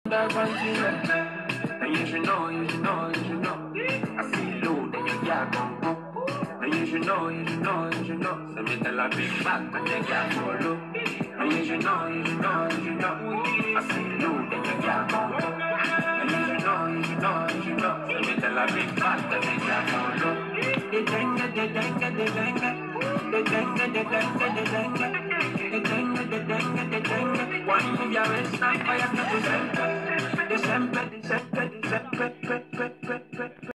that continent. And you should know, you should know, you should know. I see you low, then you can't come go. And you should know, you should know, you should know. So me tell a big back, and they can't follow. And you should know, you should know, you should know. I see you low, then you can't come go. And you should know, you should know, you should know. So me tell a big back, and they can't follow. The dengue, the dengue, the dengue. The dengue, the dengue, the dengue. The dengue, the dengue, the dengue. One move your waist, now fire to the center. The sempre, the sempre, the sempre.